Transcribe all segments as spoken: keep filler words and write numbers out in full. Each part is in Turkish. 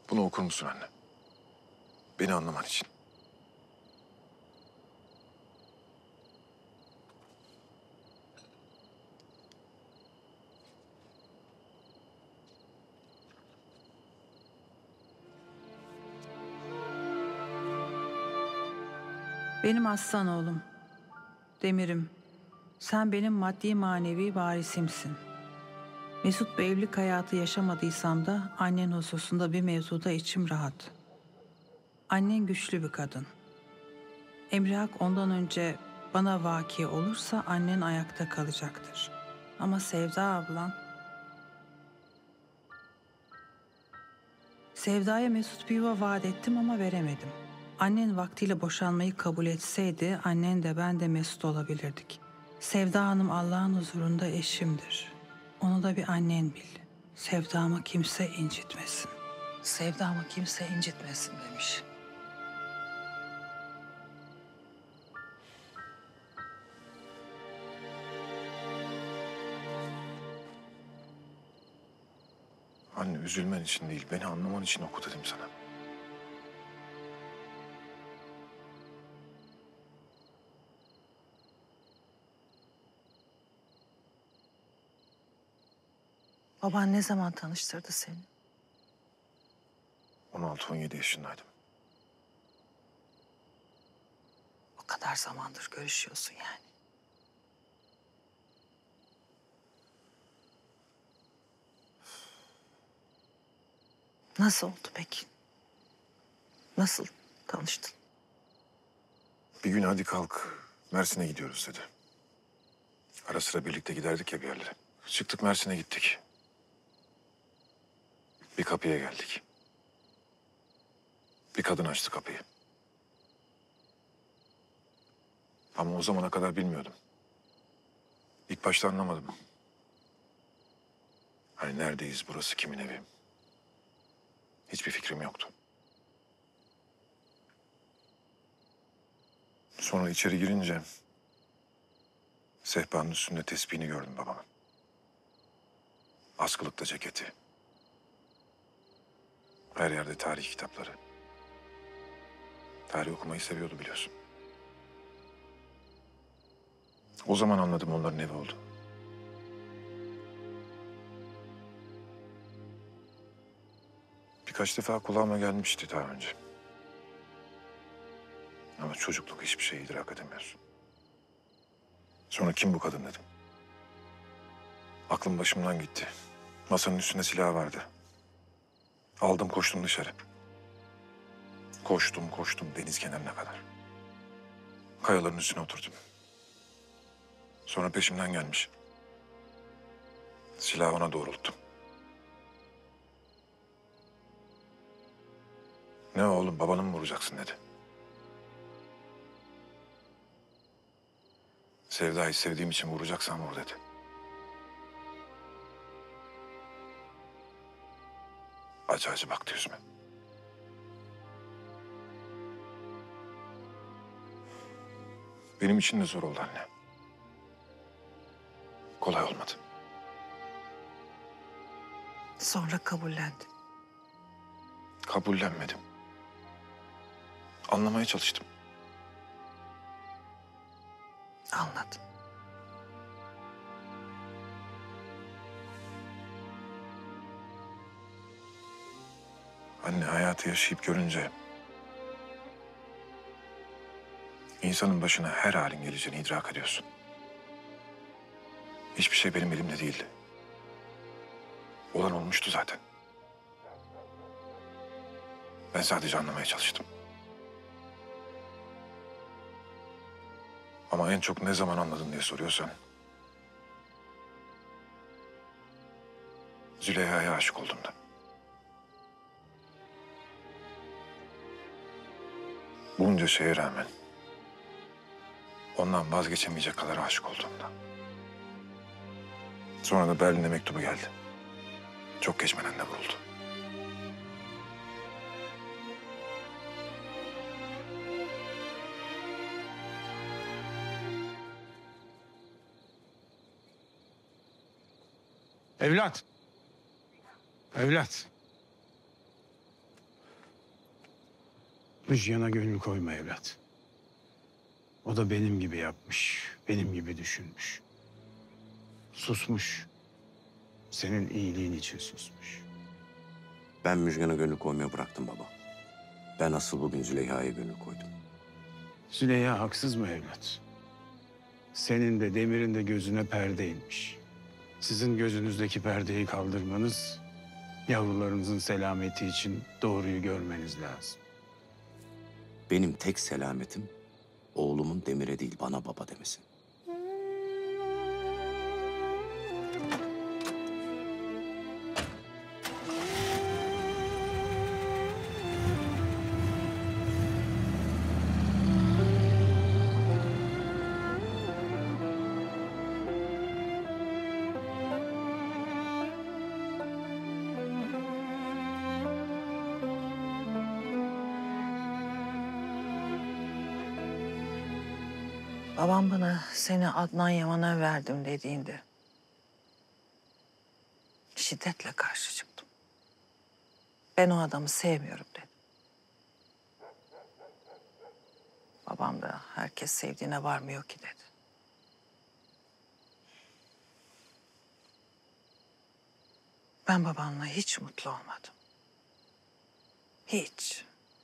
Bunu okur musun anne? Beni anlaman için. Benim aslan oğlum, Demir'im. Sen benim maddi manevi varisimsin. Mesut bir evlilik hayatı yaşamadıysam da annen hususunda bir mevzuda içim rahat. Annen güçlü bir kadın. Emrihak ondan önce bana vaki olursa annen ayakta kalacaktır. Ama Sevda ablan... Sevda'ya Mesut bir yuva vaat ettim ama veremedim. Annen vaktiyle boşanmayı kabul etseydi annen de ben de Mesut olabilirdik. Sevda Hanım Allah'ın huzurunda eşimdir. Onu da bir annen bil. Sevdamı kimse incitmesin. Sevdamı kimse incitmesin demiş. Anne üzülmen için değil, beni anlaman için oku dedim sana. Baban ne zaman tanıştırdı seni? on altı on yedi yaşındaydım. O kadar zamandır görüşüyorsun yani. Nasıl oldu peki? Nasıl tanıştın? Bir gün hadi kalk, Mersin'e gidiyoruz dedi. Ara sıra birlikte giderdik ya bir yerlere. Çıktık Mersin'e gittik. Bir kapıya geldik. Bir kadın açtı kapıyı. Ama o zamana kadar bilmiyordum. İlk başta anlamadım. Hani neredeyiz, burası kimin evi? Hiçbir fikrim yoktu. Sonra içeri girince sehpanın üstünde tespihini gördüm babamın. Askılıkta ceketi. Her yerde tarih kitapları. Tarih okumayı seviyordu biliyorsun. O zaman anladım onların evi oldu. Birkaç defa kulağıma gelmişti daha önce. Ama çocukluk hiçbir şeyi idrak edemiyorsun. Sonra kim bu kadın dedim. Aklım başımdan gitti. Masanın üstünde silah vardı. Aldım koştum dışarı. Koştum koştum deniz kenarına kadar. Kayaların üstüne oturdum. Sonra peşimden gelmiş. Silahı ona doğrulttum. Ne oğlum babanı mı vuracaksın dedi. Sevda'yı sevdiğim için vuracaksan vur dedi. Acı acı baktı yüzüme. Benim için de zor oldu anne. Kolay olmadı. Sonra kabullendin. Kabullenmedim. Anlamaya çalıştım. Anladım. Anne hayatı yaşayıp görünce... insanın başına her halin geleceğini idrak ediyorsun. Hiçbir şey benim elimde değildi. Olan olmuştu zaten. Ben sadece anlamaya çalıştım. Ama en çok ne zaman anladın diye soruyorsan... Züleyha'ya aşık olduğumda. Bunca şeye rağmen... ondan vazgeçemeyecek kadar aşık olduğumda. Sonra da Berlin'e mektubu geldi. Çok geçmeden de vuruldu. Evlat. Evlat. Müjgan'a gönül koyma evlat. O da benim gibi yapmış, benim gibi düşünmüş. Susmuş. Senin iyiliğin için susmuş. Ben Müjgan'a gönül koymayı bıraktım baba. Ben asıl bugün Züleyha'ya gönül koydum. Züleyha haksız mı evlat? Senin de Demir'in de gözüne perde inmiş. Sizin gözünüzdeki perdeyi kaldırmanız, yavrularınızın selameti için doğruyu görmeniz lazım. Benim tek selametim oğlumun Demir'e değil bana baba demesi. Babam bana seni Adnan Yaman'a verdim dediğinde şiddetle karşı çıktım. Ben o adamı sevmiyorum dedi. Babam da herkes sevdiğine varmıyor ki dedi. Ben babamla hiç mutlu olmadım. Hiç.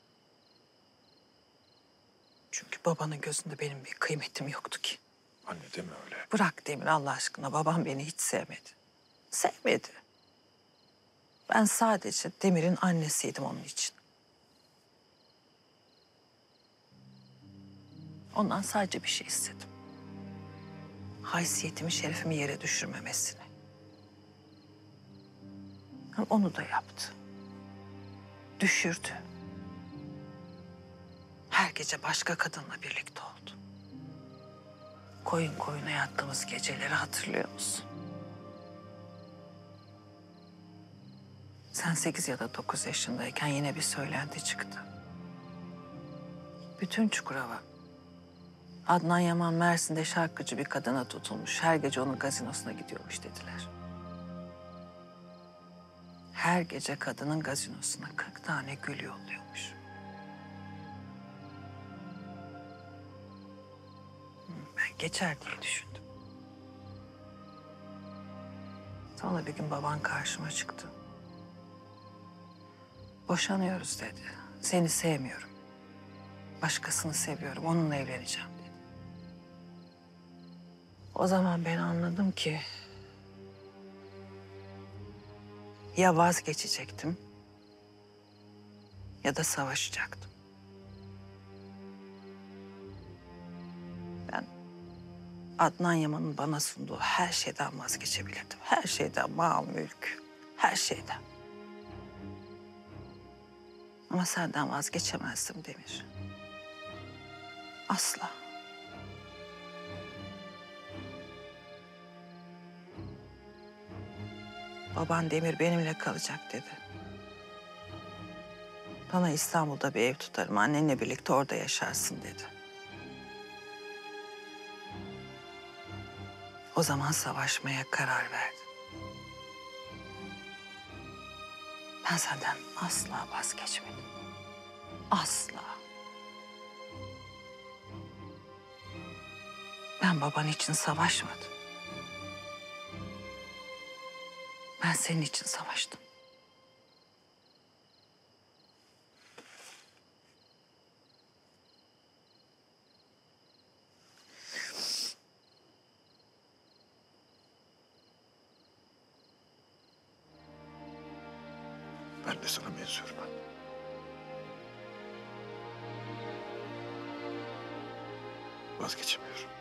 Çünkü babanın gözünde benim bir kıymetim yoktu ki. Anne deme öyle. Bırak Demir Allah aşkına. Babam beni hiç sevmedi. Sevmedi. Ben sadece Demir'in annesiydim onun için. Ondan sadece bir şey istedim. Haysiyetimi, şerefimi yere düşürmemesini. Onu da yaptı. Düşürdü. Her gece başka kadınla birlikte oldu. Koyun koyuna yattığımız geceleri hatırlıyor musun? Sen sekiz ya da dokuz yaşındayken yine bir söylenti çıktı. Bütün Çukurova, Adnan Yaman Mersin'de şarkıcı bir kadına tutulmuş. Her gece onun gazinosuna gidiyormuş dediler. Her gece kadının gazinosuna kırk tane gül yolluyormuş. Ben geçer diye düşündüm. Sonra bir gün baban karşıma çıktı. Boşanıyoruz dedi. Seni sevmiyorum. Başkasını seviyorum. Onunla evleneceğim dedi. O zaman ben anladım ki ya vazgeçecektim ya da savaşacaktım. Ben Adnan Yaman'ın bana sunduğu her şeyden vazgeçebilirdim. Her şeyden, mal, mülk, her şeyden. Ama senden vazgeçemezdim Demir. Asla. Baban Demir benimle kalacak dedi. Bana İstanbul'da bir ev tutarım, annenle birlikte orada yaşarsın dedi. O zaman savaşmaya karar verdim. Ben senden asla vazgeçmedim. Asla. Ben baban için savaşmadım. Ben senin için savaştım. Ben de sana benziyorum anne. Vazgeçemiyorum.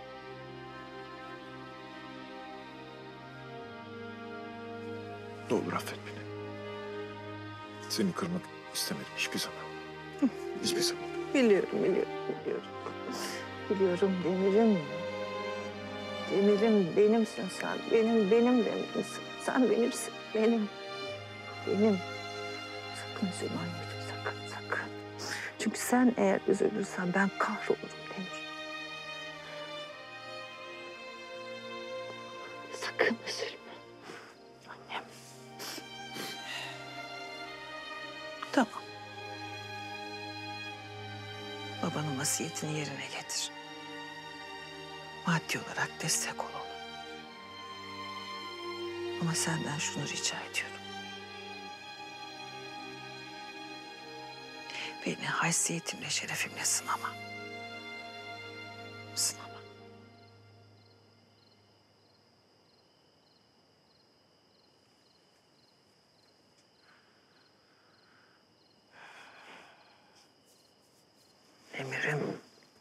Ne olur affet beni. Seni kırmak istemedim hiçbir zaman. Hiçbir zaman. Biliyorum, biliyorum, biliyorum. Biliyorum Demir'im. Demir'im benimsin sen. Benim, benim Demir'imsin. Sen benimsin, benim. Benim. Sakın üzülme anneciğim, sakın, sakın. Çünkü sen eğer üzülürsen ben kahrolurum Demir. Sakın üzülme. Annem. Tamam. babanın vasiyetini yerine getir. Maddi olarak destek ol ona. Ama senden şunu rica ediyorum. Beni haysiyetimle, şerefimle sınama. Sınama. Emir'im.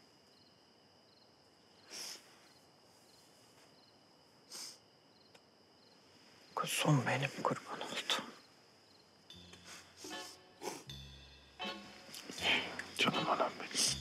Kuzum benim, kurban oldum. Canım anam benim.